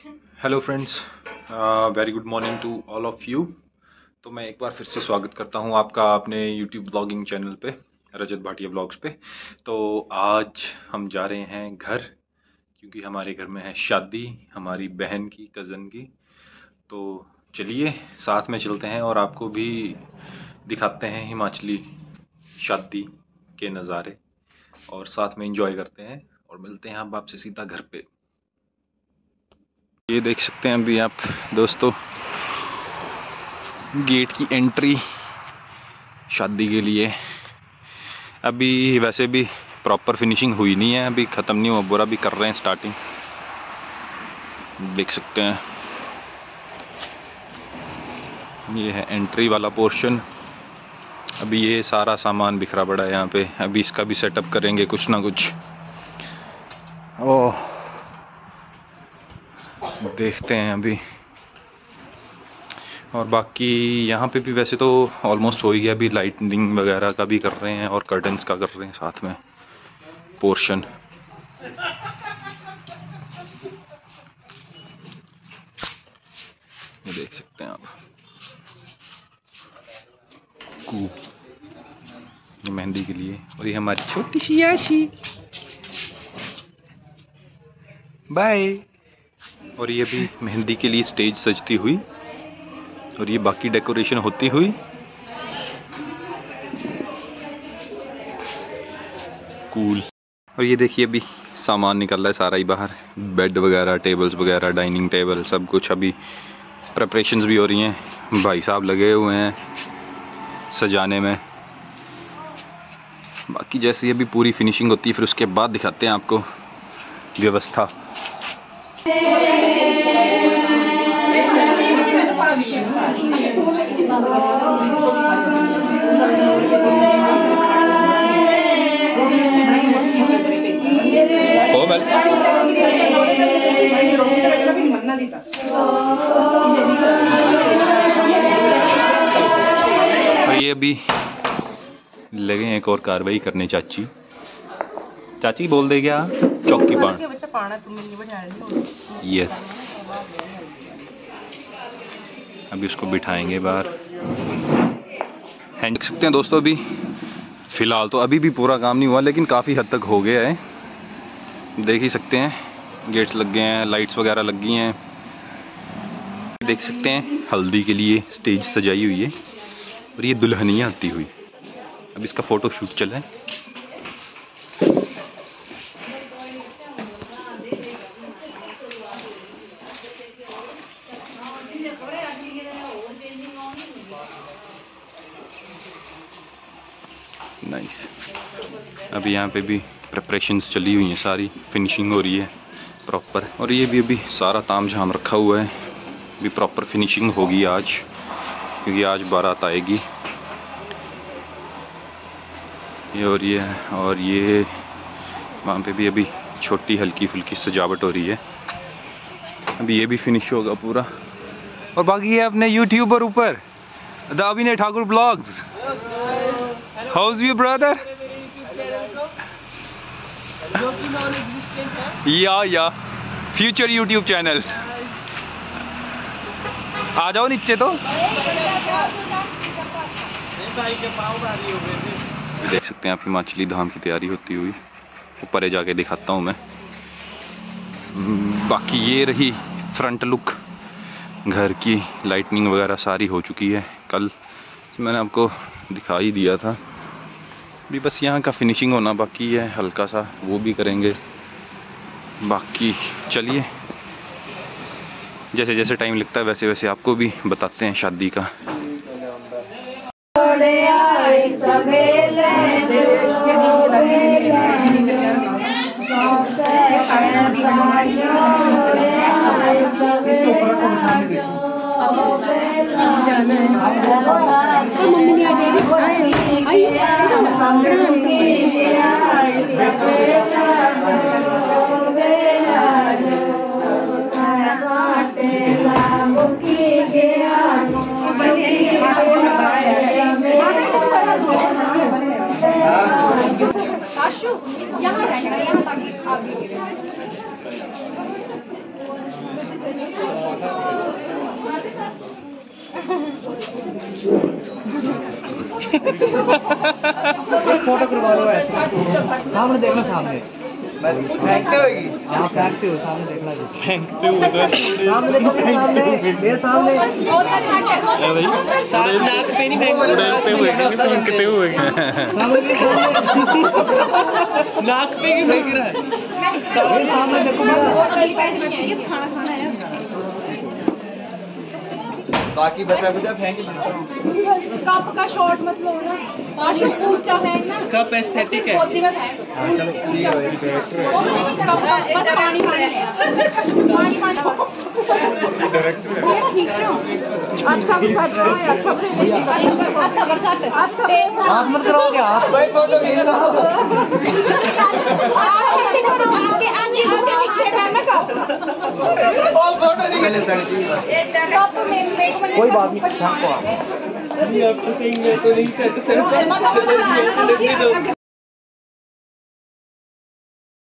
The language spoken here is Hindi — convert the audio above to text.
Hello friends, very good morning to all of you. तो मैं एक बार फिर से स्वागत करता हूं आपका अपने यूट्यूब ब्लॉगिंग चैनल पे, रजत भाटिया ब्लॉग्स पे। तो आज हम जा रहे हैं घर, क्योंकि हमारे घर में है शादी हमारी बहन की, कज़न की। तो चलिए साथ में चलते हैं और आपको भी दिखाते हैं हिमाचली शादी के नज़ारे, और साथ में एंजॉय करते हैं और मिलते हैं अब आपसे सीधा घर पे। ये देख सकते हैं अभी आप दोस्तों, गेट की एंट्री शादी के लिए। अभी वैसे भी प्रॉपर फिनिशिंग हुई नहीं है, अभी ख़त्म नहीं हुआ, पूरा भी कर रहे हैं स्टार्टिंग। देख सकते हैं ये है एंट्री वाला पोर्शन। अभी ये सारा सामान बिखरा पड़ा है यहाँ पे, अभी इसका भी सेटअप करेंगे कुछ ना कुछ। ओह, देखते हैं अभी। और बाकी यहाँ पे भी वैसे तो ऑलमोस्ट हो ही गया, अभी लाइटनिंग वगैरह का भी कर रहे हैं और कर्टन्स का कर रहे हैं साथ में पोर्शन। ये देख सकते हैं आप, ये मेहंदी के लिए, और ये हमारी छोटी सी याशी, बाय। और ये भी मेहंदी के लिए स्टेज सजती हुई, और ये बाकी डेकोरेशन होती हुई। कूल। और ये देखिए अभी सामान निकल रहा है सारा ही बाहर, बेड वगैरह, टेबल्स वगैरह, डाइनिंग टेबल, सब कुछ। अभी प्रिपरेशंस भी हो रही हैं, भाई साहब लगे हुए हैं सजाने में। बाकी जैसे अभी पूरी फिनिशिंग होती है फिर उसके बाद दिखाते हैं आपको व्यवस्था। और ये अभी लगे हैं एक और कार्रवाई करने। चाची बोल दे क्या, चौकी पान। यस, अभी उसको बिठाएंगे बाहर। देख सकते हैं दोस्तों, अभी फिलहाल तो अभी भी पूरा काम नहीं हुआ, लेकिन काफ़ी हद तक हो गया है। देख ही सकते हैं, गेट्स लग गए हैं, लाइट्स वगैरह लग गई हैं। देख सकते हैं हल्दी के लिए स्टेज सजाई हुई है, और ये दुल्हनिया आती हुई। अब इसका फोटो शूट चला है। नाइस। अभी यहाँ पे भी प्रिपरेशंस चली हुई हैं, सारी फिनिशिंग हो रही है प्रॉपर। और ये भी अभी सारा ताम झाम रखा हुआ है, भी प्रॉपर फिनिशिंग होगी आज, क्योंकि आज बारात आएगी। ये और ये वहाँ पे भी अभी छोटी हल्की फुल्की सजावट हो रही है। अभी ये भी फिनिश होगा पूरा। और बाकी है अपने यूट्यूबर ऊपर, the Abhinay Thakur blogs. How's you brother? या फ्यूचर यूट्यूब चैनल। आ जाओ नीचे। तो देख सकते हैं आप हिमाचली धाम की तैयारी होती हुई, ऊपर जाके दिखाता हूँ मैं। बाकी ये रही फ्रंट लुक घर की, लाइटनिंग वगैरह सारी हो चुकी है। कल मैंने आपको दिखा ही दिया था, भी बस यहाँ का फिनिशिंग होना बाकी है हल्का सा, वो भी करेंगे। बाकी चलिए जैसे जैसे टाइम लगता है वैसे वैसे आपको भी बताते हैं शादी का। यहाँ रहना, यहाँ ताकि आगे फोटो करवा लो ऐसे, सामने देखना, सामने फेंकते होगी। हाँ फेंकते हो, सामने देखना, फेंकते हो सामने देखो, सामने मेरे सामने। नाक पे नहीं फेंकते हुए, नाक पे क्यों फेंक रहा है? सामने देखो, खाना खाना है। बाकी बचा कुछ फेंक लेना। कप का शॉट मत लो ना, आशु ऊंचा फेंक ना। कप एस्थेटिक है। पोतली में फेंक। चलो ठीक है, बस पानी पानी पानी डायरेक्टर ठीक है। अच्छा बरसात है, अच्छा बरसात है। हाथ मत करो क्या? भाई फोटो खींच लो। आगे पीछे करना कप। और फोटो नहीं लेता है। कोई बात नहीं, आपको